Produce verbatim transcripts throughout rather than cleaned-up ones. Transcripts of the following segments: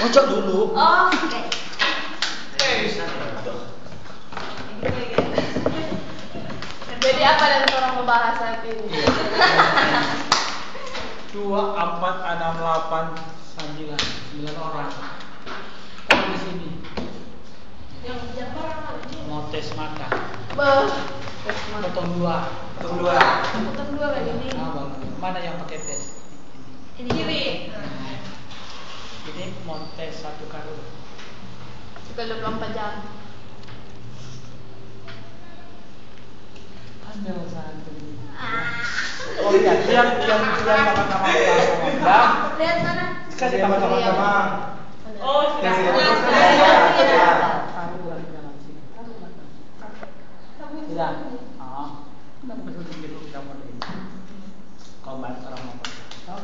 Kocok dulu. Oh, oke. Jadi apa yang orang membahas saat ini? Dua, empat, enam, delapan, sembilan, sembilan orang. Kalau di sini Yang siapa orang? mau tes mata. Beh, tes mana? Potong dua. Potong dua. Potong dua kayak gini. Nah, bang, mana yang pakai tes? Ini kiri. Ini mau tes satu karung. Suka dua puluh empat jam. Ambil satu. Ah. Oh iya, yang yang yang sama-sama bilang. Lihat mana? Kasih sama-sama. Oh, Yang sini. Tidak. Ah. Kenapa betul betul kita mau ini? Kau bantu orang mau. Oh.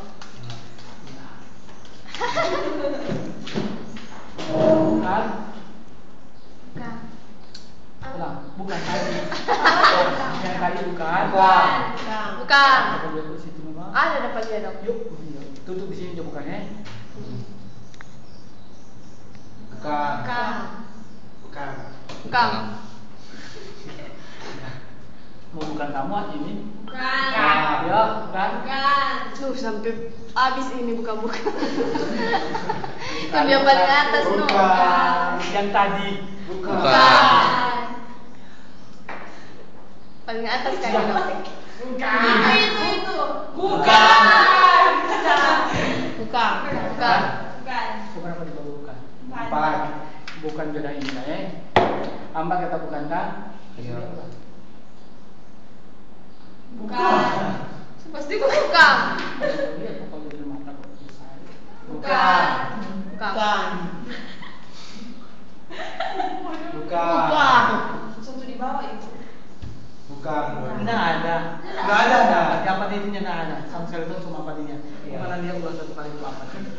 Bukan. Bukan. Ulang, bukan tadi. Yang tadi bukan. Bukan. Bukan. Apa dia di situ memang? Ada dapat dia dong. Yuk, tutup di sini coba bukannya. Bukan. Bukan. Bukan. Bukan. Mau bukan kamu ini? Bukan. Ya, bukan. Bukan. Tuh sampai habis ini buka-buka. Kan dia paling atas no. Bukan. Yang tadi. Bukan. Bukan. Paling atas kan no. Bukan. Itu itu itu. Bukan. Bukan. Bukan. Bukan. Bukan apa juga bukan. Empat. Bukan beda ini eh. Amba kata bukan kan? Iya. Bukan. Pasti bukan. Lihat pokoknya di mata kok bisa. Bukan. Bukan. Bukan. Satu di bawah itu. Bukan. Nggak ada. Nggak ada, nggak. Yang patinya nggak ada. Sama sekali itu cuma patinya. Iya. Bukan dia ulang satu kali itu apa?